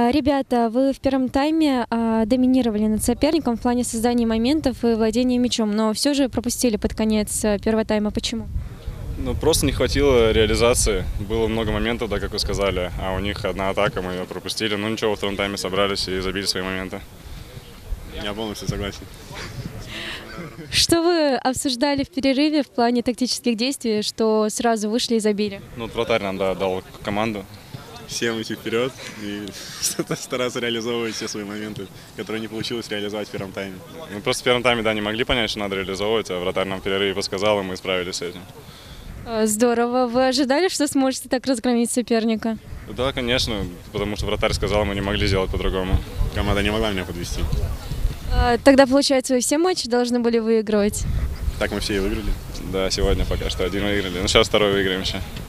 Ребята, вы в первом тайме доминировали над соперником в плане создания моментов и владения мячом, но все же пропустили под конец первого тайма. Почему? Ну, просто не хватило реализации. Было много моментов, да, как вы сказали, а у них одна атака, мы ее пропустили. Ну ничего, во втором тайме собрались и забили свои моменты. Я полностью согласен. Что вы обсуждали в перерыве в плане тактических действий, что сразу вышли и забили? Ну, вот вратарь нам, да, дал команду. Всем идти вперед и стараться реализовывать все свои моменты, которые не получилось реализовать в первом тайме. Мы просто в первом тайме, да, не могли понять, что надо реализовывать, а вратарь нам в перерыве подсказал, и мы справились с этим. Здорово. Вы ожидали, что сможете так разгромить соперника? Да, конечно, потому что вратарь сказал, мы не могли сделать по-другому. Команда не могла меня подвести. Тогда, получается, вы все матчи должны были выигрывать? Так мы все и выиграли. Да, сегодня пока что один выиграли, но сейчас второй выиграем еще.